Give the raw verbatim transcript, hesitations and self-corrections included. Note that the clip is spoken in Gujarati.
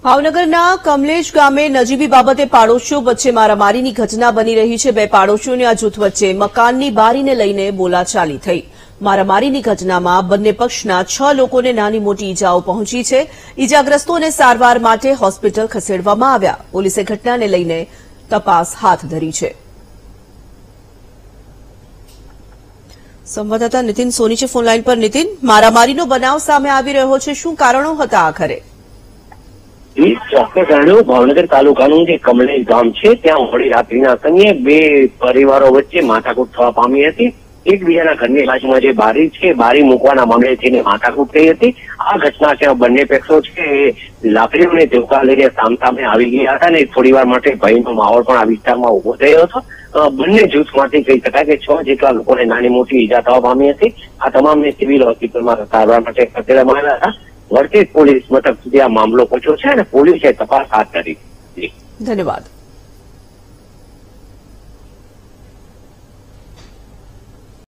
ભાવનગરના કમલેશ ગામે નજીવી બાબતે પાડોશીઓ વચ્ચે મારામારીની ઘટના બની રહી છે। બે પાડોશીઓની આ જૂથ વચ્ચે મકાનની બારીને લઈને બોલાચાલી થઈ। મારામારીની ઘટનામાં બંને પક્ષના છ લોકોને નાની મોટી ઇજાઓ પહોંચી છે। ઇજાગ્રસ્તોને સારવાર માટે હોસ્પિટલ ખસેડવામાં આવ્યા। પોલીસે ઘટનાને લઈને તપાસ હાથ ધરી છે। સંવાદદાતા નીતિન સોની છે ફોનલાઈન પર। નીતિન, મારામારીનો બનાવ સામે આવી રહ્યો છે, શું કારણો હતા આખરે? ચોક્કસ જાણ્યું, ભાવનગર તાલુકાનું જે કમલેશ ગામ છે ત્યાં મોડી રાત્રિના સમયે બે પરિવારો વચ્ચે માથાકૂટ થવા પામી હતી। એકબીજાના ઘરની બાજુમાં જે બારી છે બારી મૂકવાના મામલે થઈને માથાકૂટ થઈ હતી। આ ઘટના છે બંને પક્ષો છે લાકડીઓને ધોકા લઈને સામસામે આવી ગયા હતા અને થોડી વાર માટે ભયનો માહોલ પણ આ વિસ્તારમાં ઉભો થયો હતો। બંને જૂથમાંથી કહી શકાય કે છ જેટલા લોકોને નાની મોટી ઈજા થવા પામી હતી। આ તમામને સિવિલ હોસ્પિટલમાં સારવાર માટે ખસેડવામાં આવ્યા હતા। વડતી પોલીસ મથક સુધી આ મામલો પહોંચ્યો છે અને પોલીસે તપાસ હાથ ધરી। ધન્યવાદ।